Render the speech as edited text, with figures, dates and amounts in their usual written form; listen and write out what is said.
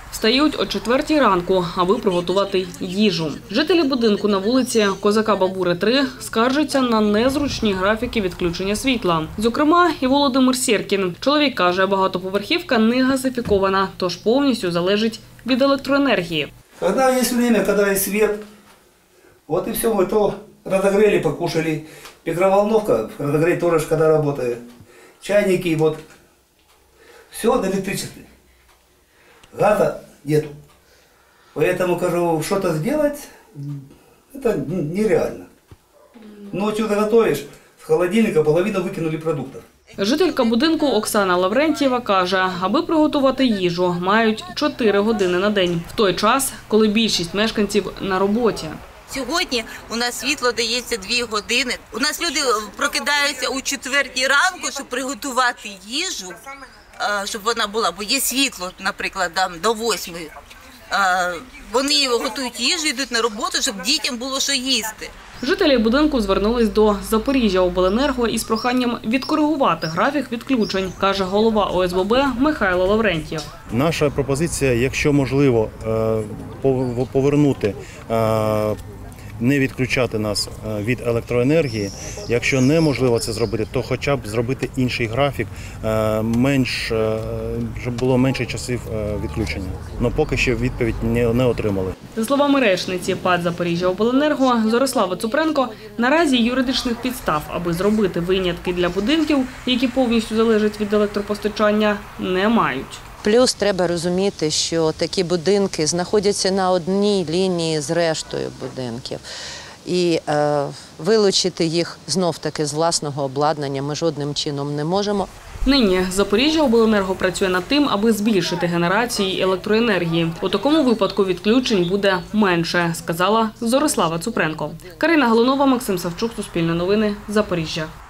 Встають о 4-й ранку, аби приготувати їжу. Жителі будинку на вулиці Козака Бабури, 3 скаржаться на незручні графіки відключення світла. Зокрема, і Володимир Сєркін. Чоловік каже, багатоповерхівка не газифікована, тож повністю залежить від електроенергії. Коли є час, коли є світ, от і все, ми то розігріли, покушали. Микроволновка, разогреть тоже, когда работает. Чайники, вот. Все на электричестве. Газа нету. Поэтому, кажу, что-то сделать, это нереально. Ночью заготовишь, с холодильника половину выкинули продуктов. Жителька будинку Оксана Лаврентьєва каже, аби приготувати їжу, мають 4 години на день. В той час, коли більшість мешканців на роботі. Сьогодні у нас світло дається 2 години. У нас люди прокидаються о 4-й ранку, щоб приготувати їжу, щоб вона була. Бо є світло, наприклад, до 8-ї. Вони готують їжу, йдуть на роботу, щоб дітям було що їсти. Жителі будинку звернулись до Запоріжжяобленерго із проханням відкоригувати графік відключень, каже голова ОСББ Михайло Лаврентьєв. Наша пропозиція, якщо можливо, повернути, не відключати нас від електроенергії. Якщо неможливо це зробити, то хоча б зробити інший графік, щоб було менше часів відключення. Але поки що відповідь не отримали. За словами речниці ПАТ «Запоріжжяобленерго» Зорислави Цупренко, наразі юридичних підстав, аби зробити винятки для будинків, які повністю залежать від електропостачання, не мають. Плюс треба розуміти, що такі будинки знаходяться на одній лінії з рештою будинків. І вилучити їх знов-таки з власного обладнання ми жодним чином не можемо. Нині Запоріжжяобленерго працює над тим, аби збільшити генерації електроенергії. У такому випадку відключень буде менше, сказала Зорислава Цупренко. Карина Галунова, Максим Савчук, Суспільне новини, Запоріжжя.